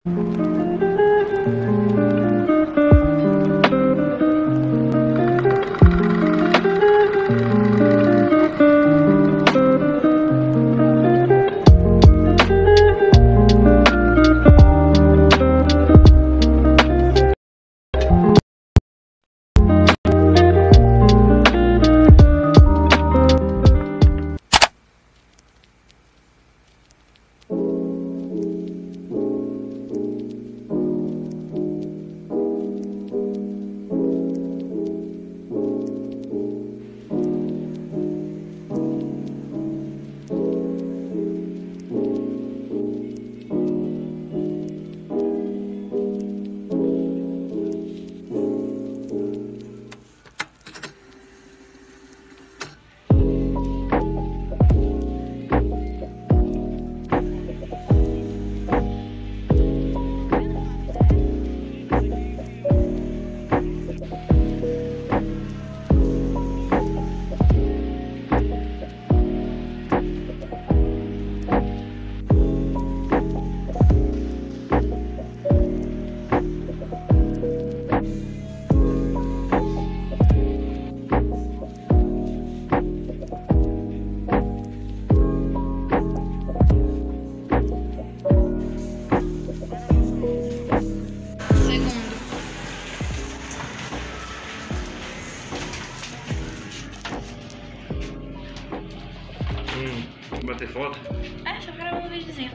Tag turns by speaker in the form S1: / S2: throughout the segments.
S1: Bater foto?
S2: É, só gravando um videozinho.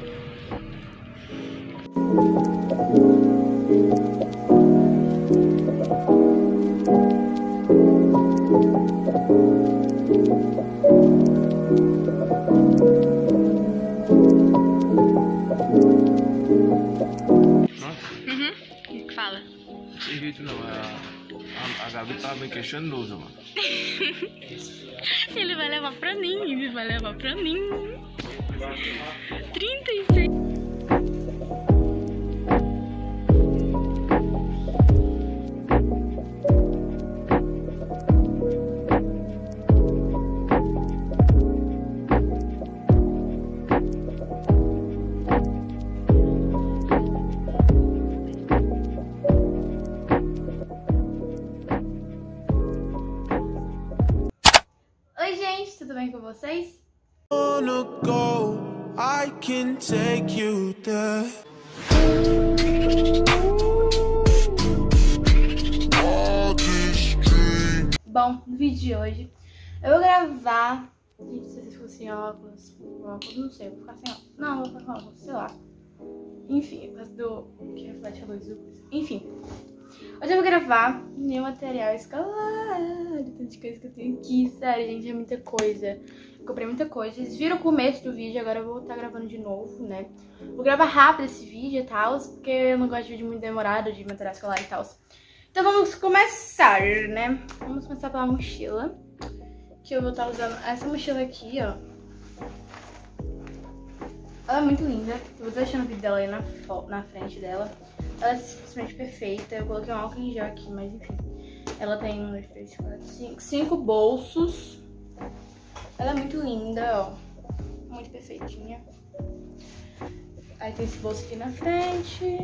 S1: Nossa.
S2: Fala.
S1: Esse vídeo não, a Gabi tá me questionando, mano.
S2: Ele vai levar pra mim, ele vai levar pra mim. 36. Oi, gente, tudo bem com vocês?
S3: I can take you there.
S2: Bom, no vídeo de hoje eu vou gravar. Gente, se vocês ficam sem óculos, não sei, eu vou ficar sem óculos. Não, eu vou ficar com óculos, sei lá. Enfim, por causa do que reflete a luz do coisa. Enfim, hoje eu vou gravar meu material escolar. Tanta coisa que eu tenho aqui, sério, gente, é muita coisa. Eu comprei muita coisa. Vocês viram o começo do vídeo, agora eu vou estar gravando de novo, né? Vou gravar rápido esse vídeo e tal, porque eu não gosto de vídeo muito demorado, de material escolar e tal. Então vamos começar, né? Vamos começar pela mochila. Que eu vou estar usando essa mochila aqui, ó. Ela é muito linda. Eu vou estar deixando o vídeo dela aí na frente dela. Ela é simplesmente perfeita. Eu coloquei um álcool em gel aqui, mas enfim. Ela tem 1, 2, 3, 4, 5. 5 bolsos. Ela é muito linda, ó. Muito perfeitinha. Aí tem esse bolso aqui na frente.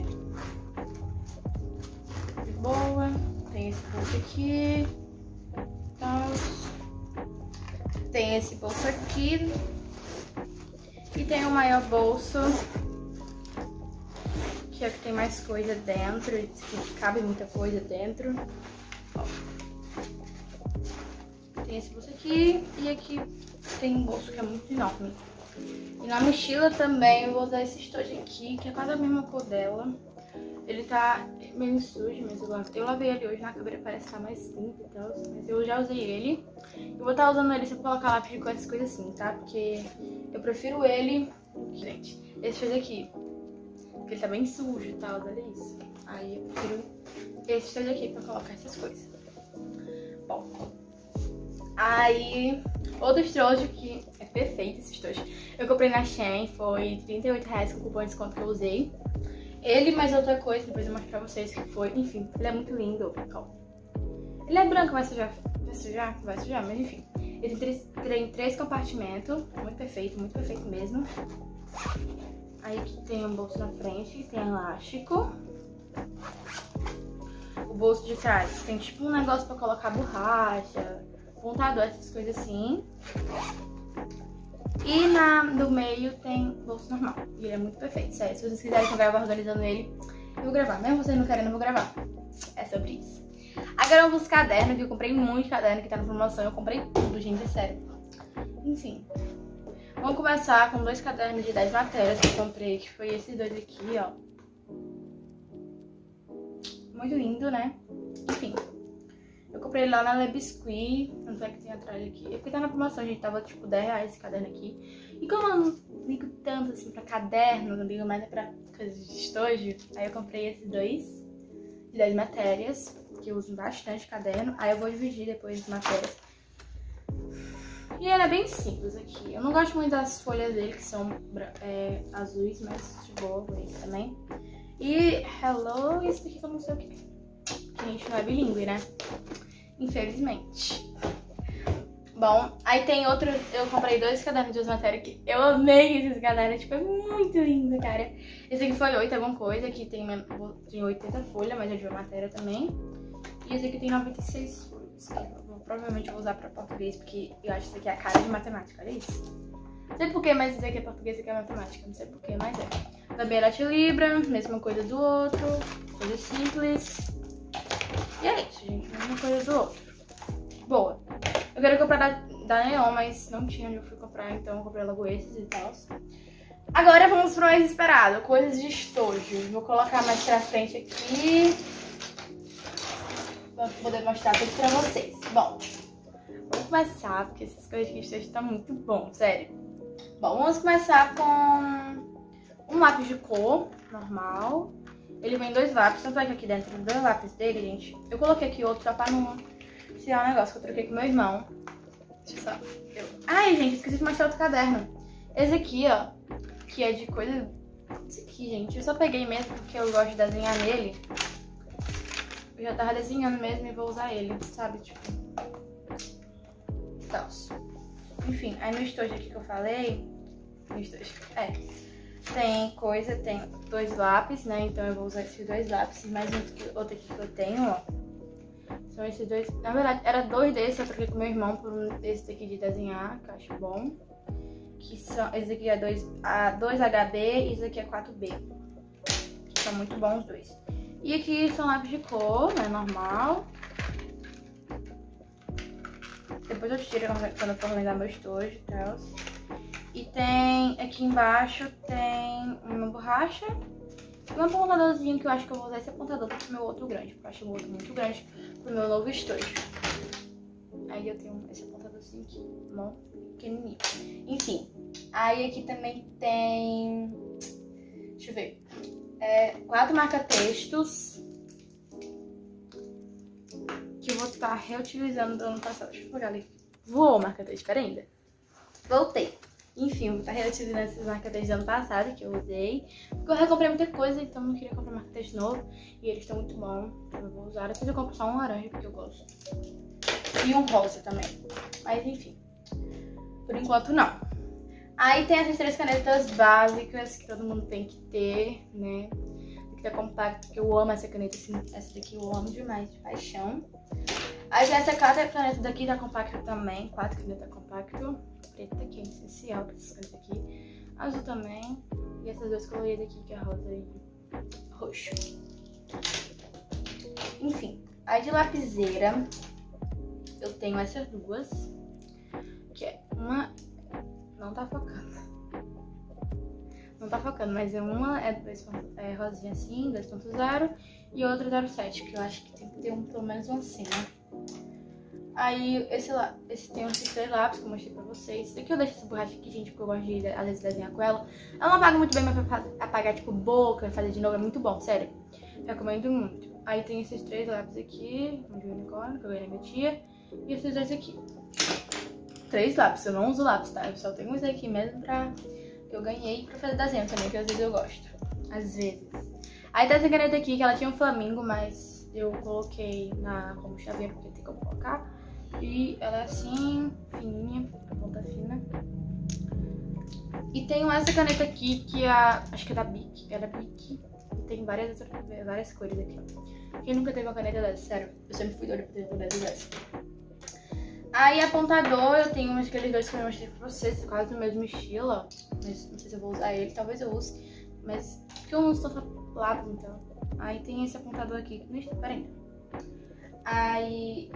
S2: De boa. Tem esse bolso aqui. Então, tem esse bolso aqui. E tem o maior bolso. Que é o que tem mais coisa dentro. Que cabe muita coisa dentro. Ó. Tem esse bolso aqui. E aqui tem um bolso que é muito enorme. E na mochila também eu vou usar esse estojo aqui, que é quase a mesma cor dela. Ele tá meio sujo, mas eu lavei ele hoje, na câmera parece estar mais limpo e tal, mas eu já usei ele. Eu vou estar usando ele se eu colocar lápis de cor, essas coisas assim, tá? Porque eu prefiro ele... Gente, esse estojo aqui, porque ele tá bem sujo e tal, olha isso. Aí eu prefiro esse estojo aqui pra colocar essas coisas. Bom, aí outro estojo que é perfeito, esse estojo. Eu comprei na Shein, foi R$38 com cupom de desconto que eu usei. Ele mais outra coisa, depois eu mostro pra vocês que foi. Enfim, ele é muito lindo. Ó. Ele é branco, vai sujar, mas enfim. Ele tem 3 compartimentos, muito perfeito mesmo. Aí aqui tem um bolso na frente, tem elástico. O bolso de trás tem tipo um negócio pra colocar borracha, pontador, essas coisas assim. E no meio tem bolso normal. E ele é muito perfeito, sério. Se vocês quiserem que eu grave organizando ele, eu vou gravar. Mesmo vocês não querendo, eu vou gravar. É sobre isso. Agora eu vou os cadernos, eu comprei muito caderno que tá na promoção. Eu comprei tudo, gente, é sério. Enfim. Vamos começar com 2 cadernos de 10 matérias que eu comprei, que foi esses 2 aqui, ó. Muito lindo, né? Enfim. Eu comprei lá na Le Biscuit, tanto é que tem atrás aqui. É porque tá na promoção, gente, tava tipo 10 reais esse caderno aqui. E como eu não ligo tanto assim pra caderno, não ligo mais pra coisas de estojo, aí eu comprei esses 2 de 10 matérias, que eu uso bastante caderno. Aí eu vou dividir depois as matérias. E ele é bem simples aqui. Eu não gosto muito das folhas dele, que são azuis, mas de boa, vou isso também. E hello, isso daqui que eu não sei o que é. Que a gente não é bilíngue, né? Infelizmente. Bom, aí tem outro. Eu comprei 2 cadernos de 2 matérias aqui. Eu amei esses cadernos, tipo, é muito lindo, cara. Esse aqui foi 8 alguma coisa, que tem 80 folhas, mas é de uma matéria também. E esse aqui tem 96 folhas, que eu provavelmente vou usar pra português, porque eu acho que isso aqui é a cara de matemática, olha isso. Não sei porquê, mas isso aqui é português e isso aqui é matemática. Não sei porquê, mas é. Também era Libra, mesma coisa do outro. Coisa simples. E é isso, gente. Mesma coisa do outro. Boa. Eu queria comprar da Neon, mas não tinha onde eu fui comprar, então eu comprei logo esses e tal. Agora vamos pro mais esperado. Coisas de estojo. Vou colocar mais pra frente aqui, pra poder mostrar tudo pra vocês. Bom, vamos começar, porque essas coisas de estojo estão muito bom, sério. Bom, vamos começar com um lápis de cor normal. Ele vem 2 lápis, tanto é que aqui dentro tem 2 lápis dele, gente. Eu coloquei aqui outro só pra não tirar um negócio que eu troquei com meu irmão. Deixa eu só... Ai, gente, esqueci de mostrar outro caderno. Esse aqui, ó, que é de coisa... Esse aqui, gente, eu só peguei mesmo porque eu gosto de desenhar nele. Eu já tava desenhando mesmo e vou usar ele, sabe, tipo... Tal. Enfim, aí no estojo aqui que eu falei... No estojo, tem coisa, tem 2 lápis, né? Então eu vou usar esses 2 lápis. Mais outro aqui que eu tenho, ó. São esses 2. Na verdade, era 2 desses, eu troquei com meu irmão por um desse daqui de desenhar, que eu acho bom. Que são. Esse aqui é 2HB e esse aqui é 4B. Que são muito bons os 2. E aqui são lápis de cor, né? Normal. Depois eu tiro quando eu for organizar meu estojo e tal. E tem, aqui embaixo tem uma borracha e um apontadorzinho que eu acho que eu vou usar esse apontador pro meu outro grande, porque eu acho o outro muito grande pro meu novo estojo. Aí eu tenho esse apontadorzinho aqui, bom, pequenininho. Enfim, aí aqui também tem, deixa eu ver, 4 marca-textos que eu vou estar reutilizando do ano passado. Deixa eu pegar ali. Voou o marca-texto, pera ainda. Voltei. Enfim, vou estar reutilizando esses marca-textos do ano passado que eu usei. Porque eu recomprei muita coisa, então não queria comprar marca-texto novo. E eles estão muito bons, então eu vou usar. Depois eu compro só um laranja, porque eu gosto. E um rosa também. Mas enfim, por enquanto não. Aí tem essas 3 canetas básicas que todo mundo tem que ter, né? Aqui tá compacto, que eu amo essa caneta, assim, essa daqui eu amo demais, de paixão. Aí tem essa 4 canetas daqui, tá compacto também, 4 canetas compacto. Preta, que é essencial pra essas canetas aqui. Azul também. E essas 2 coloridas aqui, que é rosa e roxo. Enfim, aí de lapiseira eu tenho essas 2. Que é uma... Não tá focando. Não tá focando, mas uma é rosinha assim, 2.0. E outra 0.7, que eu acho que tem que ter pelo menos um assim, né? Aí, esse tem esses 3 lápis que eu mostrei pra vocês. Esse aqui eu deixo essa borracha aqui, gente, porque eu gosto de, às vezes, desenhar com ela. Ela não apaga muito bem, mas pra apagar, tipo, boca, fazer de novo é muito bom, sério. Recomendo muito. Aí tem esses 3 lápis aqui, um de unicórnio, que eu ganhei da minha tia. E esses 2 aqui. 3 lápis, eu não uso lápis, tá? Eu só tenho esse aqui mesmo que eu ganhei pra fazer desenho também, que às vezes eu gosto. Às vezes. Aí tem essa caneta aqui, que ela tinha um flamingo, mas eu coloquei como chaveiro, porque tem como colocar. E ela é assim, fininha, a ponta fina. E tenho essa caneta aqui, que é acho que é da Bic. É da Bic. E tem várias cores aqui, ó. Quem nunca teve uma caneta dessa? Sério, eu sempre fui doida pra ter uma caneta dessa. Aí, apontador, eu tenho aqueles dois que eu mostrei pra vocês, quase do mesmo estilo, ó. Mas não sei se eu vou usar ele, talvez eu use. Mas, porque eu não uso tanto lápis, então. Aí tem esse apontador aqui. Peraí. Aí...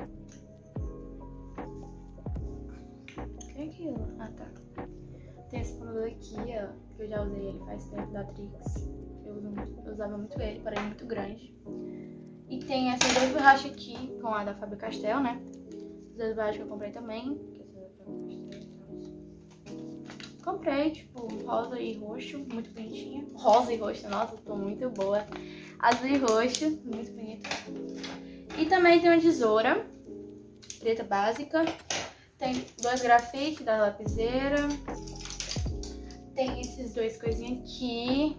S2: O que é aquilo? Ah, tá. Tem esse apontador aqui, ó. Que eu já usei ele faz tempo, da Trix. Eu usava muito ele, para ele muito grande. E tem essas duas borrachas aqui, com a da Faber-Castell, né? As duas borrachas que eu comprei também. Que essa da Faber-Castell. Comprei, tipo, rosa e roxo, muito bonitinha. Rosa e roxo, nossa, tô muito boa. Azul e roxo, muito bonita. E também tem uma tesoura preta básica. Tem dois grafites da lapiseira. Tem esses dois coisinhos aqui.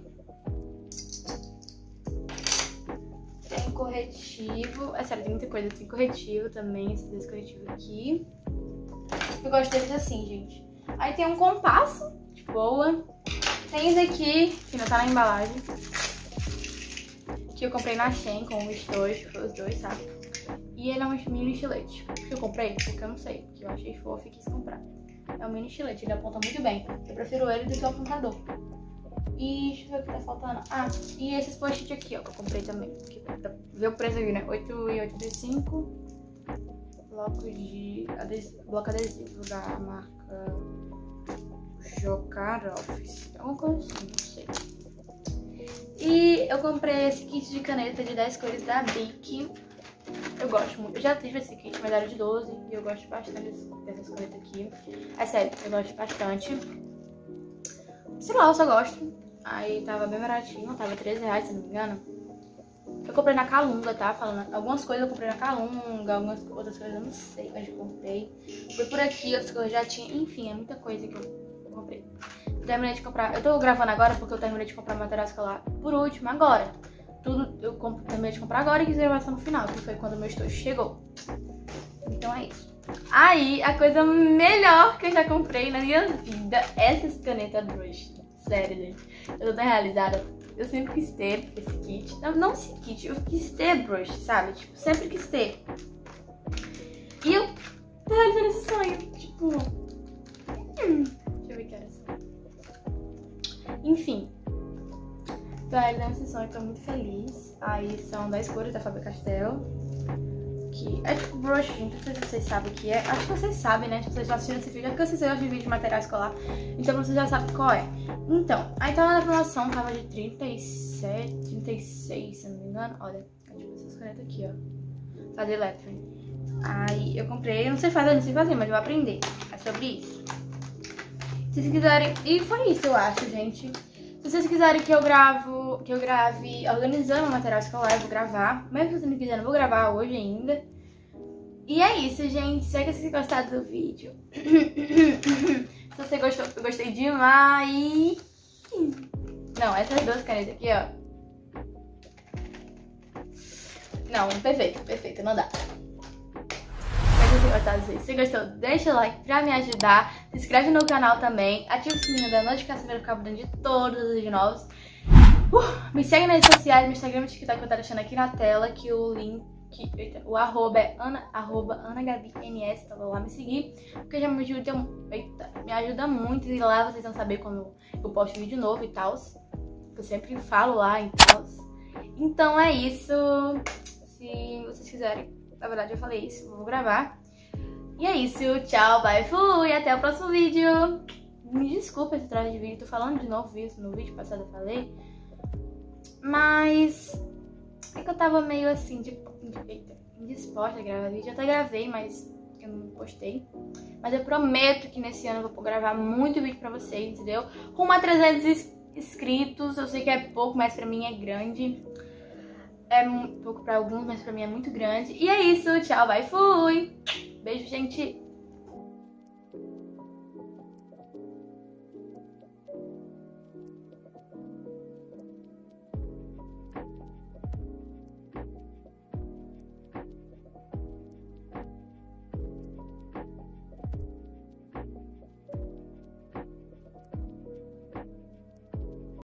S2: Tem corretivo. É sério, tem muita coisa. Tem corretivo também, esses dois corretivos aqui. Eu gosto deles assim, gente. Aí tem um compasso, de boa. Tem esse aqui, que não tá na embalagem. Que eu comprei na Shein com os dois, sabe? E ele é um mini estilete. Por que eu comprei? Porque eu não sei. Porque eu achei fofo e quis comprar. É um mini estilete, ele aponta muito bem. Eu prefiro ele do que o apontador. E deixa eu ver o que tá faltando. Ah, e esses post-it aqui, ó, que eu comprei também. Pra ver o preço aqui, né? 8,85. Bloco adesivo da marca Jocar Office. Alguma coisa assim, não sei. E eu comprei esse kit de caneta de 10 cores da Bic. Eu gosto muito. Eu já tive esse kit, mas era de 12. E eu gosto bastante dessas canetas aqui. É sério, eu gosto bastante. Sei lá, eu só gosto. Aí tava bem baratinho, tava R$13, se não me engano. Eu comprei na Calunga, tá? Falando, algumas coisas eu comprei na Calunga, algumas outras coisas eu não sei onde eu comprei. Foi por aqui, outras coisas eu já tinha. Enfim, é muita coisa que eu comprei. Eu terminei de comprar. Eu tô gravando agora porque eu terminei de comprar material escolar por último, agora. Tudo eu terminei de comprar agora e quis gravação no final, que foi quando o meu estojo chegou. Então é isso. Aí, a coisa melhor que eu já comprei na minha vida é essas canetas brush. Sério, gente. Eu tô tão realizada. Eu sempre quis ter esse kit. Não esse kit, eu quis ter brush, sabe? Tipo, sempre quis ter. E eu tô realizando esse sonho. Tipo... deixa eu ver que era assim. Enfim. Tô realizando esse sonho, tô muito feliz. Aí são 10 cores da Faber-Castell. Que é tipo brush, gente. Não sei se vocês sabem o que é. Acho que vocês sabem, né? Se vocês já assistiram esse vídeo. É porque vocês gostam de vídeo de material escolar. Então vocês já sabem qual é. Então, aí tava na promoção, tava de 37, 36, se não me engano. Olha, é tipo essas canetas aqui, ó. Fazer lettering. Aí eu comprei, eu não sei fazer, mas eu vou aprender. É sobre isso. Se vocês quiserem... E foi isso, eu acho, gente. Se vocês quiserem que eu grave organizando o material escolar, eu vou gravar. Mesmo se vocês não quiserem, eu vou gravar hoje ainda. E é isso, gente. Espero que vocês gostaram do vídeo. Se você gostou, eu gostei demais. Não, essas duas canetas aqui, ó. Não, perfeito, não dá. Se você gostou, deixa o like pra me ajudar. Se inscreve no canal também. Ativa o sininho da notificação pra ficar por dentro de todos os vídeos novos. Me segue nas redes sociais, no Instagram e no TikTok que eu tô deixando aqui na tela. Que o link, o arroba é AnagabiNS. Então vou lá me seguir. Porque já me ajuda muito. E lá vocês vão saber quando eu posto vídeo novo e tal. Eu sempre falo lá e tal. Então é isso. Se vocês quiserem, na verdade eu falei isso, eu vou gravar. E é isso, tchau, bye, fui, até o próximo vídeo. Me desculpa esse traje de vídeo, tô falando de novo isso, no vídeo passado eu falei. Mas é que eu tava meio assim, indisposta a gravar vídeo. Eu até gravei, mas eu não postei. Mas eu prometo que nesse ano eu vou gravar muito vídeo pra vocês, entendeu? Rumo a 300 inscritos, eu sei que é pouco, mas pra mim é grande. É pouco pra alguns, mas pra mim é muito grande. E é isso, tchau, bye, fui! Beijo, gente!